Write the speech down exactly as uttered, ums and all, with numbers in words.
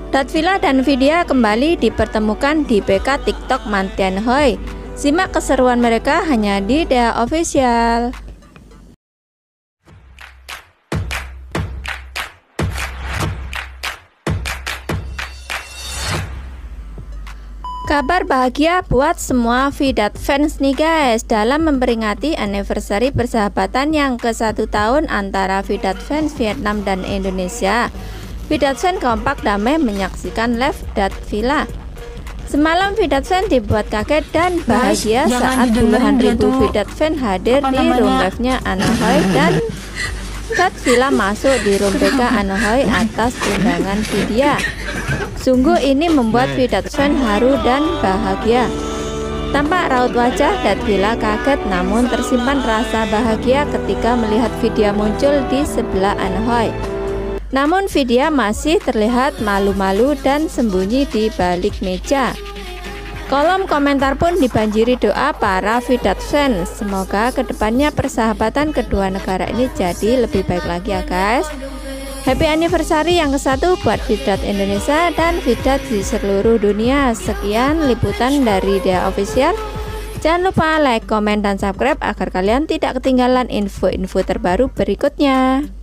Datvilla dan Vidya kembali dipertemukan di B K TikTok Mantianhoi. Simak keseruan mereka hanya di Dea Official. Kabar bahagia buat semua Vidat fans nih guys. Dalam memperingati anniversary persahabatan yang ke satu tahun antara Vidat fans Vietnam dan Indonesia, Vidat fans kompak damai menyaksikan live Datvilla. Semalam Vidat fans dibuat kaget dan bahagia guys, saat puluhan ribu Vidat fans hadir di room live-nya Anohoi dan Datvilla masuk di room B K Anohoi atas undangan Vidya. Sungguh ini membuat Vidat fans haru dan bahagia. Tampak raut wajah Datvilla kaget namun tersimpan rasa bahagia ketika melihat Vidya muncul di sebelah Anohoi. Namun Vidya masih terlihat malu-malu dan sembunyi di balik meja. Kolom komentar pun dibanjiri doa para Vidat fans. Semoga kedepannya persahabatan kedua negara ini jadi lebih baik lagi ya guys. Happy anniversary yang ke satu buat Vidat Indonesia dan Vidat di seluruh dunia. Sekian liputan dari Dea Official. Jangan lupa like, komen, dan subscribe agar kalian tidak ketinggalan info-info terbaru berikutnya.